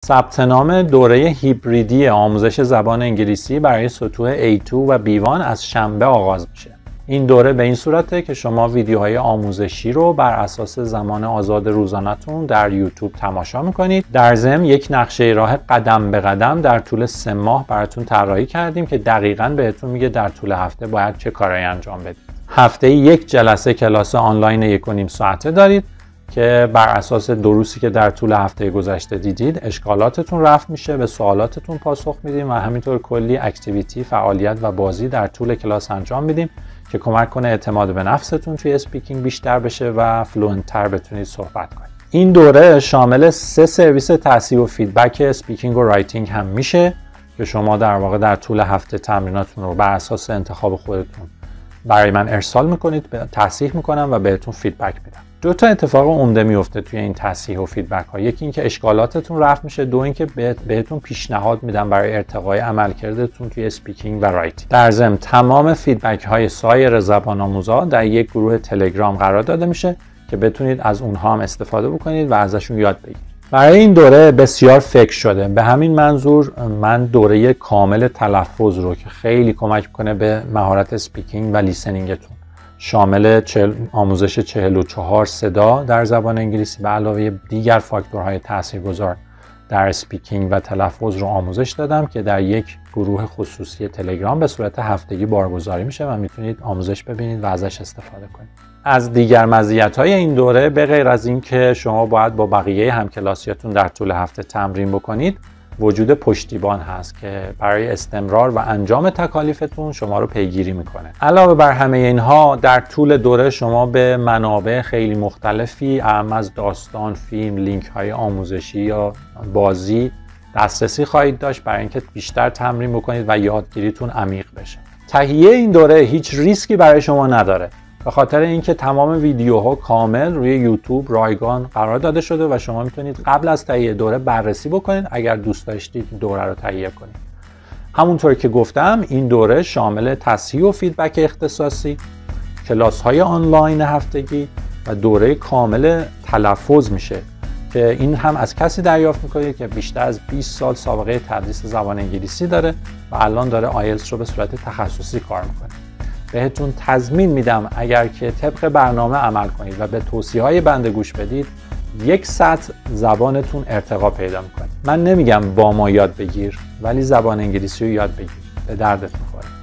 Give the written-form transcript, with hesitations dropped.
ثبت نام دوره هیبریدی آموزش زبان انگلیسی برای سطوح A2 و B1 از شنبه آغاز میشه. این دوره به این صورته که شما ویدیوهای آموزشی رو بر اساس زمان آزاد روزانه‌تون در یوتیوب تماشا میکنید. در ضمن یک نقشه راه قدم به قدم در طول 3 ماه براتون طراحی کردیم که دقیقاً بهتون میگه در طول هفته باید چه کارایی انجام بدید. هفته یک جلسه کلاس آنلاین 1.5 ساعته دارید که بر اساس دروسی که در طول هفته گذشته دیدید اشکالاتتون رفع میشه، به سوالاتتون پاسخ میدیم و همینطور کلی اکتیویتی، فعالیت و بازی در طول کلاس انجام میدیم که کمک کنه اعتماد به نفستون توی اسپیکینگ بیشتر بشه و فلوئنت تر بتونید صحبت کنید. این دوره شامل 3 سرویس تصحیح و فیدبک اسپیکینگ و رایتینگ هم میشه که شما در واقع در طول هفته تمریناتون رو بر اساس انتخاب خودتون برای من ارسال میکنید، تصحیح میکنم و بهتون فیدبک میدم. 2 تا اتفاق عمده میفته توی این تصحیح و فیدبک ها. یکی اینکه اشکالاتتون رفع میشه، 2 اینکه بهتون پیشنهاد میدم برای ارتقای عملکردتون توی اسپیکینگ و رایتینگ. در ضمن تمام فیدبک های سایر زبان آموزا در یک گروه تلگرام قرار داده میشه که بتونید از اونها هم استفاده بکنید و ازشون یاد بگیرید. برای این دوره بسیار فکر شده. به همین منظور من دوره کامل تلفظ رو که خیلی کمک میکنه به مهارت اسپیکینگ و لیسنینگتون، شامل آموزش 44 صدا در زبان انگلیسی به علاوه دیگر فاکتورهای تاثیرگذار در اسپیکینگ و تلفظ رو آموزش دادم که در یک گروه خصوصی تلگرام به صورت هفتگی بارگذاری میشه و میتونید آموزش ببینید و ازش استفاده کنید. از دیگر مزیت‌های این دوره به غیر از این که شما باید با بقیه همکلاسیاتون در طول هفته تمرین بکنید، وجود پشتیبان هست که برای استمرار و انجام تکالیفتون شما رو پیگیری میکنه. علاوه بر همه اینها در طول دوره شما به منابع خیلی مختلفی اهم از داستان، فیلم، لینک های آموزشی یا بازی دسترسی خواهید داشت برای اینکه بیشتر تمرین بکنید و یادگیریتون عمیق بشه. تهیه این دوره هیچ ریسکی برای شما نداره، به خاطر اینکه تمام ویدیوها کامل روی یوتیوب رایگان قرار داده شده و شما میتونید قبل از تهیه دوره بررسی بکنید اگر دوست داشتید دوره رو تهیه کنید. همونطور که گفتم این دوره شامل تصحیح و فیدبک اختصاصی، کلاس‌های آنلاین هفتگی و دوره کامل تلفظ میشه که این هم از کسی دریافت میکنید که بیشتر از 20 سال سابقه تدریس زبان انگلیسی داره و الان داره آیلتس رو به صورت تخصصی کار میکنه. بهتون تضمین میدم اگر که طبق برنامه عمل کنید و به توصیه‌های بنده گوش بدید، 1 سطح زبانتون ارتقا پیدا میکنه. من نمیگم با ما یاد بگیر، ولی زبان انگلیسی رو یاد بگیر، به دردت میخوره.